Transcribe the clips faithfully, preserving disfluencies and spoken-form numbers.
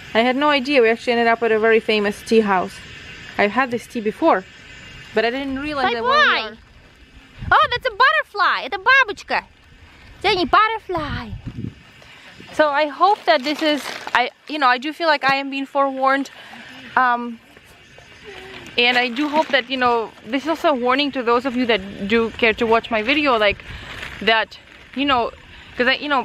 I had no idea. We actually ended up at a very famous tea house. I've had this tea before, but I didn't realize that where we are. Oh, that's a butterfly. Это бабочка. Jenny, butterfly. So I hope that this is, I, you know, I do feel like I am being forewarned. Um, and I do hope that, you know, this is also a warning to those of you that do care to watch my video, like that, you know, because I, you know,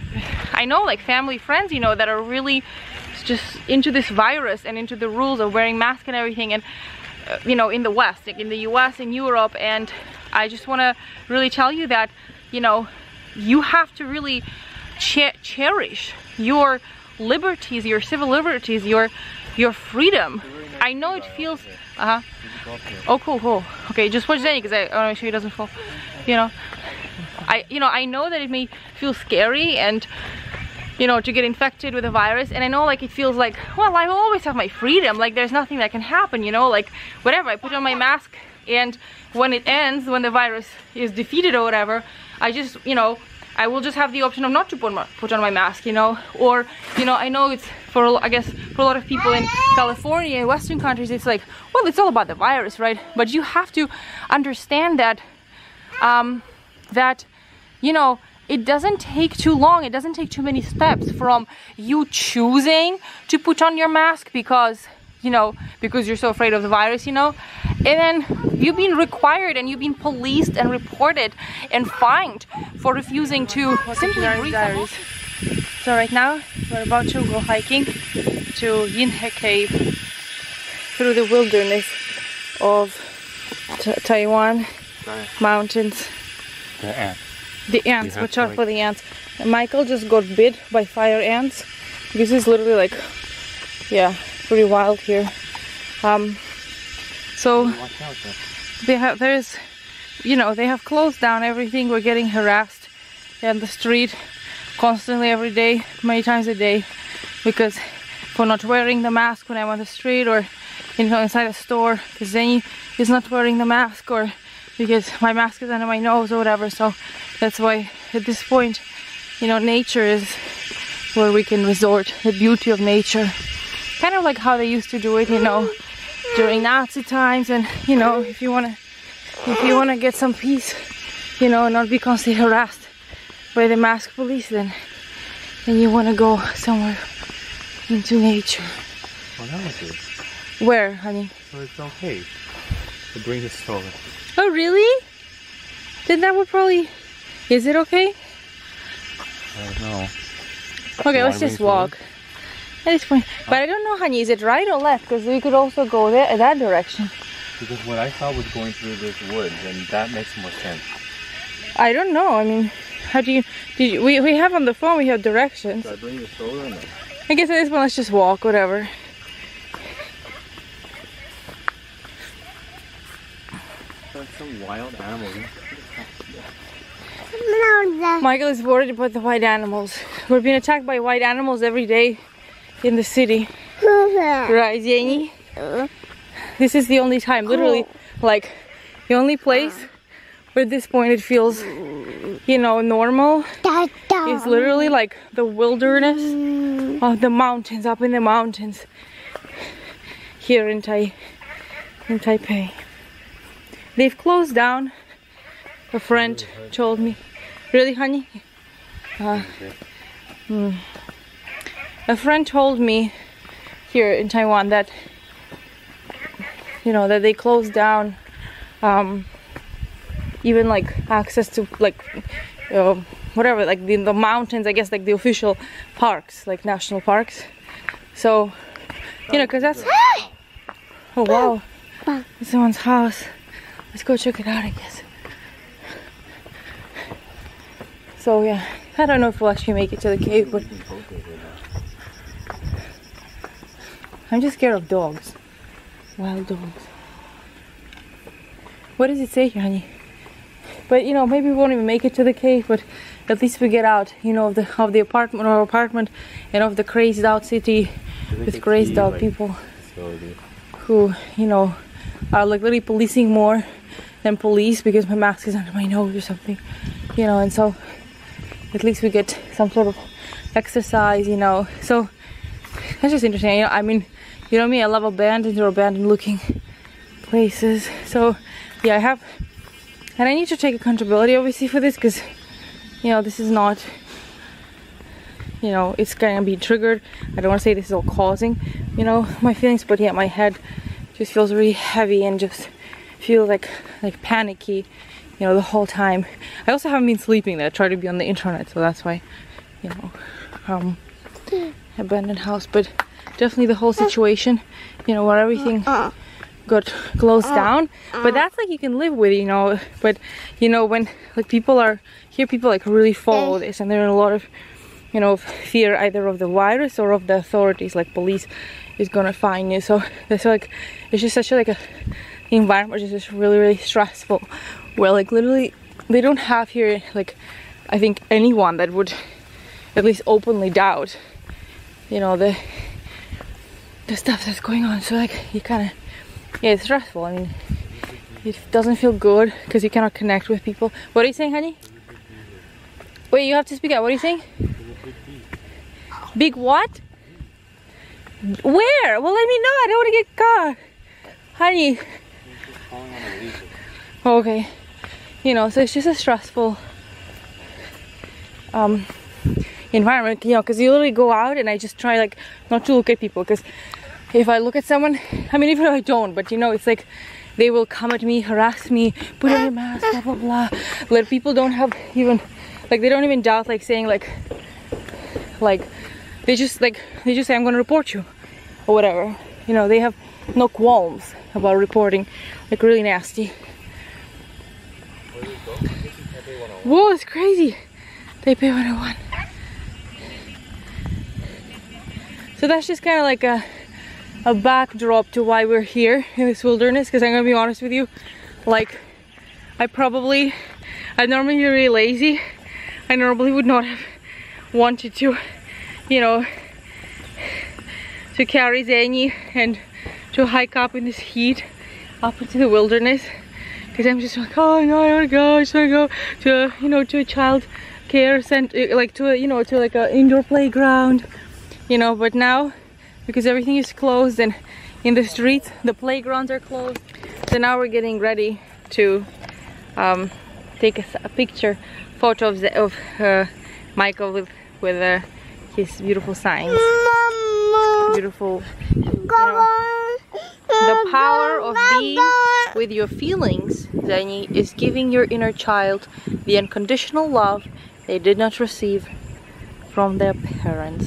I know like family, friends, you know, that are really just into this virus and into the rules of wearing masks and everything, and uh, you know, in the West, like in the U S, in Europe. And I just want to really tell you that, you know, you have to really che cherish your liberties, your civil liberties, your your freedom. I know it feels uh-huh. Oh, cool, cool. Okay, just watch Danny because I want to make sure he doesn't fall. You know, I you know I know that it may feel scary and, you know, to get infected with a virus, and I know like it feels like, well, I will always have my freedom, like there's nothing that can happen, you know, like whatever, I put on my mask, and when it ends, when the virus is defeated or whatever, I just, you know, I will just have the option of not to put, my, put on my mask, you know, or, you know, I know it's for, I guess, for a lot of people in California and Western countries, it's like, well, it's all about the virus, right? But you have to understand that, um, that, you know, it doesn't take too long, it doesn't take too many steps from you choosing to put on your mask because, you know, because you're so afraid of the virus, you know, and then you've been required and you've been policed and reported and fined for refusing to simply breathe. So right now we're about to go hiking to Yinhe Cave through the wilderness of Taiwan mountains. The ants. The ants, watch out for the ants. And Michael just got bit by fire ants because it's literally like, yeah, pretty wild here. Um, so they have, there's, you know, they have closed down everything. We're getting harassed in the street constantly every day, many times a day, because for not wearing the mask when I'm on the street, or, you know, inside a store, because Zeni is not wearing the mask, or because my mask is under my nose or whatever. So that's why at this point, you know, nature is where we can resort, the beauty of nature. Kind of like how they used to do it, you know, during Nazi times. And, you know, if you want to if you want to get some peace, you know, not be constantly harassed by the mask police, then then you want to go somewhere into nature. Well, that was it. Where, honey? So it's okay to bring the stroller. Oh, really? Then that would probably... Is it okay? I don't know. Okay, let's just walk. At this point. Huh? But I don't know, honey, is it right or left? Because we could also go there, that direction. Because what I thought was going through this woods, and that makes more sense. I don't know. I mean, how do you... Did you we, we have on the phone, we have directions. Should I bring the stroller or no? I guess at this point, let's just walk, whatever. There's some wild animals. Michael is worried about the white animals. We're being attacked by white animals every day in the city. Right, Jenny? This is the only time, literally, like, the only place where at this point it feels, you know, normal is literally like the wilderness of the mountains, up in the mountains here in, Tai in Taipei. They've closed down, a friend told me. Really, honey? Uh, mm. A friend told me here in Taiwan that, you know, that they closed down um, even like access to like uh, whatever, like the, the mountains, I guess, like the official parks, like national parks. So, you know, because that's... Oh, wow. It's someone's house. Let's go check it out, I guess. So yeah, I don't know if we'll actually make it to the cave, but I'm just scared of dogs. Wild dogs. What does it say here, honey? But you know, maybe we won't even make it to the cave, but at least we get out, you know, of the of the apartment, our apartment, and of the crazed out city with crazed out like, people slowly. Who, you know, are like literally policing more than police because my mask is under my nose or something, you know, and so at least we get some sort of exercise, you know. So that's just interesting. You know, I mean, you know me, I love abandoned or abandoned looking places. So yeah, I have, and I need to take accountability obviously for this, because you know, this is not, you know, it's gonna be triggered. I don't want to say this is all causing, you know, my feelings, but yeah, my head just feels really heavy and just feel like like panicky, you know, the whole time. I also haven't been sleeping there. I try to be on the internet, so that's why, you know, um, abandoned house. But definitely the whole situation, you know, where everything got closed down. But that's like you can live with, you know. But you know, when like people are here, people like really follow this, and there are a lot of, you know, fear either of the virus or of the authorities, like police is gonna find you. So that's like, it's just such a, like a the environment is just really really stressful, where like literally they don't have here, like I think anyone that would at least openly doubt, you know, the the stuff that's going on. So like you kind of, yeah, it's stressful. I mean, it doesn't feel good because you cannot connect with people. What are you saying, honey? Wait, you have to speak out. What are you saying? Big what? Where? Well, let me know. I don't want to get caught, honey. Okay, you know, so it's just a stressful um environment, you know, because you literally go out, and I just try like not to look at people, because if I look at someone, I mean, even if I don't, but you know, it's like they will come at me, harass me, put on your mask, blah blah blah. Like people don't have even, like they don't even doubt, like saying like like they just like they just say I'm gonna report you or whatever, you know. They have no qualms about reporting, like really nasty. Whoa, it's crazy. Taipei one oh one. So that's just kind of like a a backdrop to why we're here in this wilderness, because I'm gonna be honest with you, like I probably, I'm normally really lazy. I normally would not have wanted to, you know, to carry Zeni and to hike up in this heat up into the wilderness, because I'm just like, oh no, I want to go, I just want to go to, you know, to a child care center, like to a, you know, to like an indoor playground, you know. But now, because everything is closed and in the streets the playgrounds are closed, so now we're getting ready to um, take a, a picture, photo of, the, of uh, Michael with with uh, his beautiful signs, beautiful, you know. The power of being with your feelings, Zeni, is giving your inner child the unconditional love they did not receive from their parents.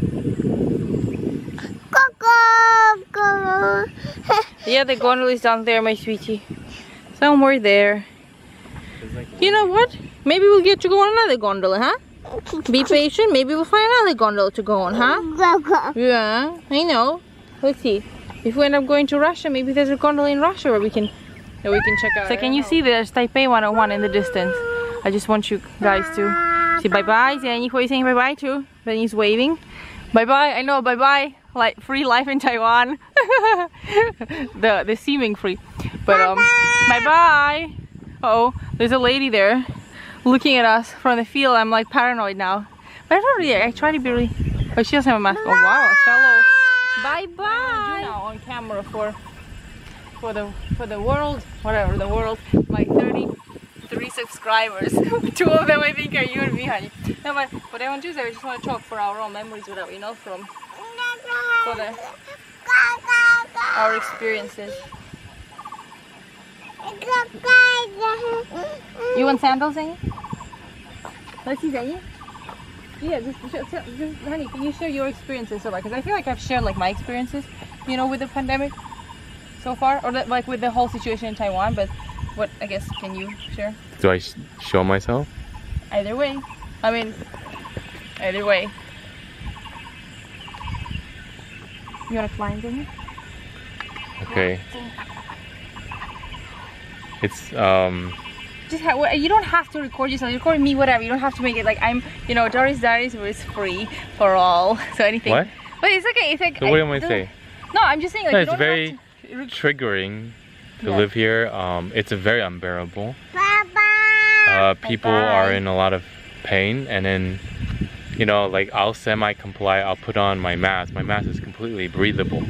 Yeah, the gondola is down there, my sweetie. Somewhere there. You know what? Maybe we'll get to go on another gondola, huh? Be patient, maybe we'll find another gondola to go on, huh? Yeah, I know. Let's see. If we end up going to Russia, maybe there's a gondola in Russia where we can that we can check out. So can you see there's Taipei one oh one in the distance? I just want you guys to see bye-bye. Zeni, who are you saying bye-bye to? Zeni's waving. Bye-bye. I know, bye-bye. Like free life in Taiwan. the the seeming free. But um bye-bye. Uh oh, there's a lady there looking at us from the field. I'm like paranoid now. But I don't really, I try to be really, oh, she doesn't have a mask. Oh wow, a fellow. Bye bye. I do now on camera for for the for the world, whatever the world. My thirty-three subscribers. Two of them I think are you and me, honey. No, but what I want to do is I just want to talk for our own memories, without, you know, from for the our experiences. You want sandals, Zeni? Let's see, Zeni. Yeah, just, just, just, honey, can you share your experiences so far? Because I feel like I've shared like my experiences, you know, with the pandemic so far, or the, like with the whole situation in Taiwan. But what, I guess, can you share? Do I sh show myself? Either way. I mean, either way. You wanna climb, Zeni? Okay. It's um. Just ha you don't have to record yourself. You record me, whatever. You don't have to make it like I'm. You know, Doris Diaries was free for all. So anything. What? But it's okay. It's like. So what am I saying? No, I'm just saying like. No, you it's don't very have to triggering to yeah. live here. Um, it's a very unbearable. Uh, people Bye-bye. are in a lot of pain, and then you know, like I'll semi-comply, I'll put on my mask. My mask is completely breathable.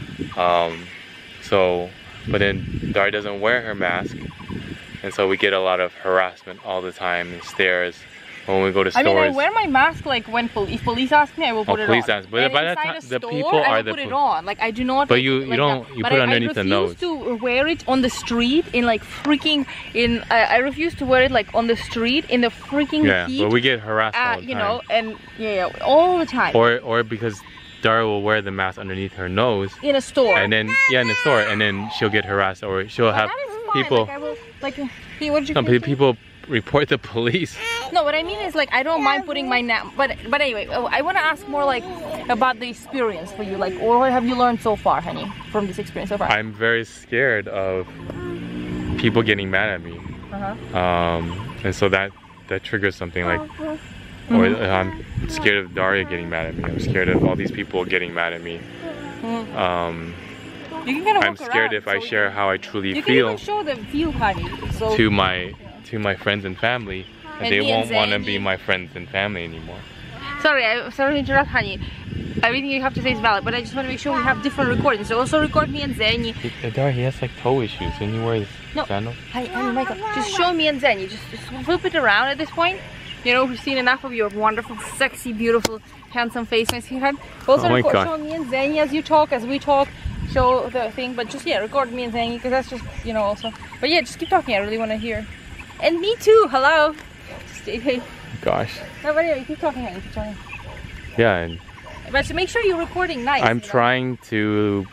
Um, so, but then Daria doesn't wear her mask. And so we get a lot of harassment all the time and stares when we go to stores. I mean, I wear my mask like when police, if police ask me, I will put oh, it police on. ask, but and by that inside time, a the store, people I are will the put it po- on. Like I do not. But like, you, like you don't, that. you but put I, underneath I the nose. refuse to wear it on the street in like freaking in. I, I refuse to wear it like on the street in the freaking Yeah, heat. but we get harassed uh, all the you time. know, and yeah, yeah, all the time. Or, or because Daria will wear the mask underneath her nose. In a store. And then, yeah, in the store, and then she'll get harassed, or she'll Well, have that is fine. people. Like, I will, like, hey, what did you No, say? people report the police. No, what I mean is like I don't mind putting my na but but anyway, I want to ask more like about the experience for you, like, or what have you learned so far, honey, from this experience so far? I'm very scared of people getting mad at me, Uh-huh. um, and so that that triggers something like, Mm-hmm. or I'm scared of Daria getting mad at me. I'm scared of all these people getting mad at me. Mm. Um, You can kind of I'm scared if I share how I truly you feel can even show the view, honey. So to my to my friends and family, and, And they me and won't want to Zaini. be my friends and family anymore. sorry, I sorry to interrupt, honey. Everything you have to say is valid, but I just want to make sure we have different recordings. So also record me and Zaini. He, Daria, he has like toe issues, and he wears No. sandals. Honey, honey, Michael, just show me and Zaini. Just, just flip it around at this point. You know, we've seen enough of your wonderful, sexy, beautiful, handsome face, my sweetheart. Also, Oh my record, God. show me and Zaini as you talk, as we talk. Show the thing, but just, yeah, record me and Zaini, because that's just, you know, also. But yeah, just keep talking. I really want to hear. And me too. Hello. Just, hey. Gosh. No, but anyway, keep talking, honey. Keep talking. Yeah, and But to make sure you're recording nice. I'm you know? trying to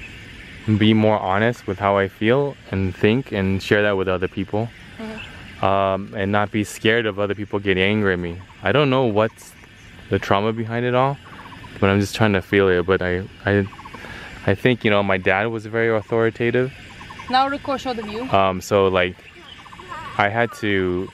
be more honest with how I feel and think, and share that with other people. Mm-hmm. um, and not be scared of other people getting angry at me. I don't know what's the trauma behind it all, but I'm just trying to feel it. But I, I, I think, you know, my dad was very authoritative. Now record, show the view. Um, so like, I had to,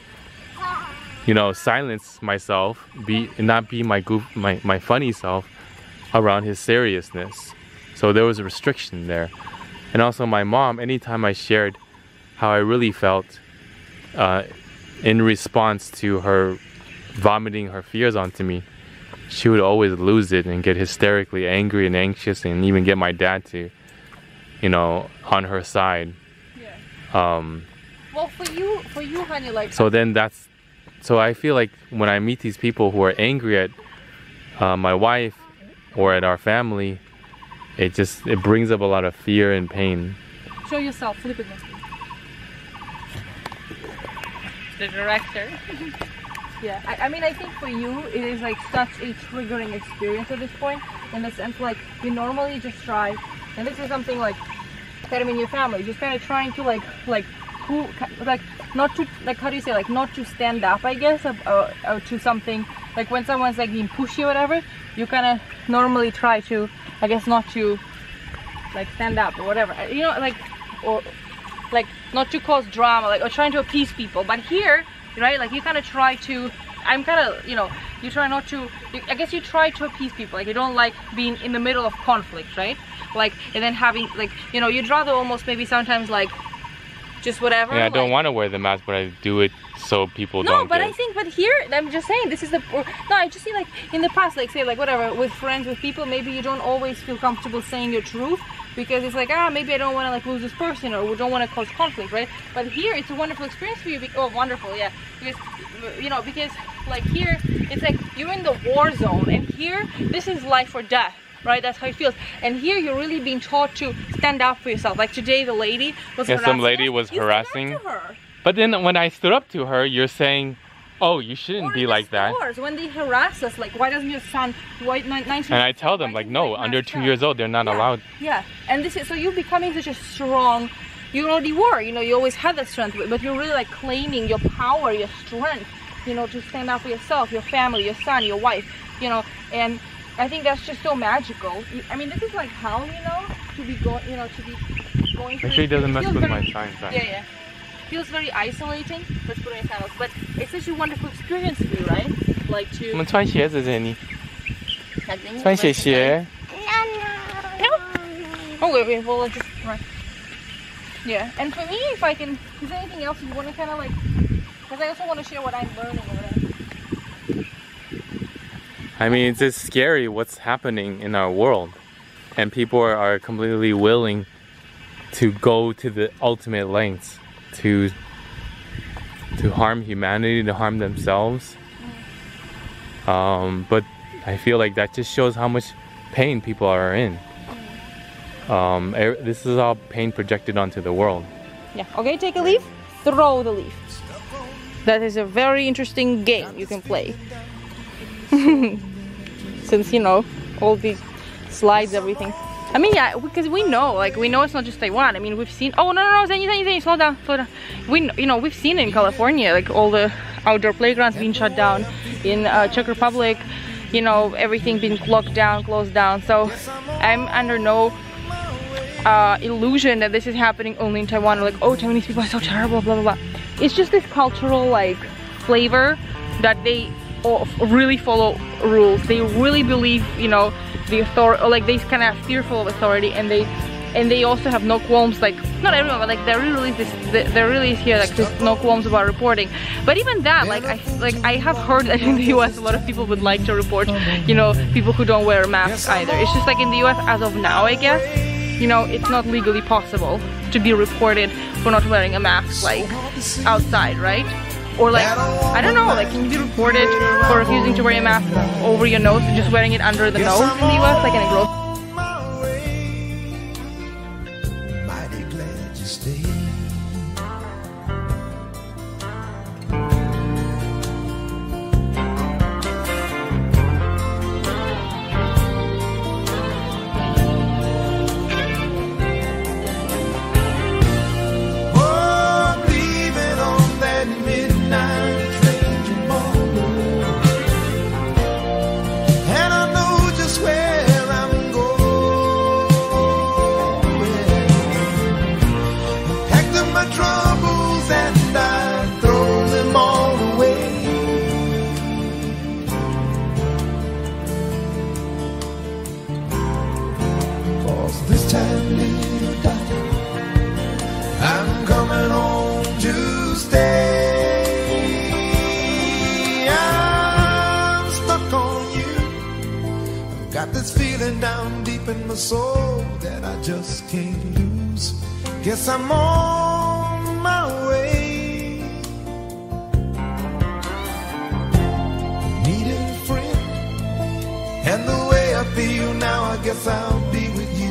you know, silence myself, be not be my goof, my my funny self around his seriousness. So there was a restriction there. And also my mom, anytime I shared how I really felt, uh, in response to her vomiting her fears onto me, she would always lose it and get hysterically angry and anxious, and even get my dad to, you know, on her side. Yeah. Um, Well, for you, for you, honey, like. so then that's, so I feel like when I meet these people who are angry at uh, my wife or at our family, it just, it brings up a lot of fear and pain. Show yourself, flip it. The director. Yeah, I, I mean, I think for you, it is like such a triggering experience at this point, in the sense like you normally just try, and this is something like kind of in your family, just kind of trying to like, like, who, like, not to, like, how do you say, like, not to stand up, I guess, or, or, or to something, like when someone's like being pushy or whatever, you kind of normally try to, I guess, not to, like, stand up or whatever, you know, like, or, like, not to cause drama, like, or trying to appease people. But here, right, like, you kind of try to, I'm kind of, you know, you try not to, you, I guess you try to appease people, like, you don't like being in the middle of conflict, right? Like, and then having, like, you know, you'd rather almost maybe sometimes, like, just whatever. Yeah, I don't like, want to wear the mask, but I do it so people no, don't but get I think, but here, I'm just saying, this is the, or, no, I just see, like, in the past, like, say, like, whatever, with friends, with people, maybe you don't always feel comfortable saying your truth, because it's like, ah, maybe I don't want to, like, lose this person, or we don't want to cause conflict, right? But here, it's a wonderful experience for you, be oh, wonderful, yeah, because, you know, because, like, here, it's like, you're in the war zone, and here, this is life or death. Right, that's how it feels. And here you're really being taught to stand up for yourself. Like today, the lady was Yeah, harassing some lady us. was You stood up harassing. to her. But then when I stood up to her, you're saying, oh, you shouldn't Or be in the like that. stores, when they harass us, like, why doesn't your son, why, nineteen, And I tell them, why like, is he no, like under masked two up? years old, they're not Yeah. allowed. Yeah, and this is, so you're becoming such a strong, you already were, you know, you always had that strength, but you're really like claiming your power, your strength, you know, to stand up for yourself, your family, your son, your wife, you know, and I think that's just so magical. I mean, this is like hell, you know, to be going, you know, to be going through. Make sure he doesn't it mess feels with very, my sign sign. Yeah, yeah. Feels very isolating. Let's put it in sandals, but it's such a wonderful experience for you, right? Like to. 我们穿鞋子，Jenny， like, then you 穿 like 鞋 to- 鞋。 Oh wait, wait, well, just right. Yeah, and for me, if I can, is there anything else you want to kind of like? Because I also want to share what I'm learning or whatever. I mean, it's just scary what's happening in our world. And people are, are completely willing to go to the ultimate lengths to to harm humanity, to harm themselves. Um, but I feel like that just shows how much pain people are in. Um, this is all pain projected onto the world. Yeah, okay, take a leaf, throw the leaf. That is a very interesting game you can play. Since, you know, all these slides, everything. I mean, yeah, because we know, like, we know it's not just Taiwan. I mean, we've seen, oh, no, no, no, Zenny, Zenny, Zenny, slow down, slow down. We, you know, we've seen it in California, like, all the outdoor playgrounds being shut down. In uh, Czech Republic, you know, everything being locked down, closed down. So I'm under no uh, illusion that this is happening only in Taiwan. Like, oh, Taiwanese people are so terrible, blah, blah, blah. It's just this cultural, like, flavor that they all really follow rules. They really believe, you know, the authority, or like they kind of fearful of authority, and they and they also have no qualms, like, not everyone, but like there really is this, there really is here like just no qualms about reporting. But even that, like I like I have heard that in the U S a lot of people would like to report, you know, people who don't wear a mask either. It's just like in the U S as of now, I guess, you know, it's not legally possible to be reported for not wearing a mask, like outside, right? Or like, I don't know, like can you be reported for refusing to wear a mask over your nose and just wearing it under the nose in the U S, like in a grocery? This time, little darling, I'm coming home to stay. I'm stuck on you. I've got this feeling down deep in my soul that I just can't lose. Guess I'm on my way. Need a friend, and the way I feel now, I guess I'll be with you.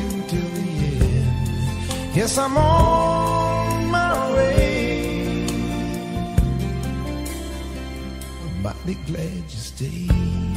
Yes, I'm on my way. I'm mighty glad you stayed.